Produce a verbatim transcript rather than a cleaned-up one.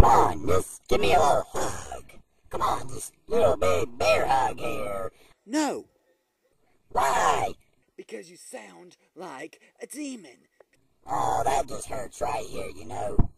Come on, just give me a little hug. Come on, just a little big bear hug here. No. Why? Because you sound like a demon. Oh, that just hurts right here, you know.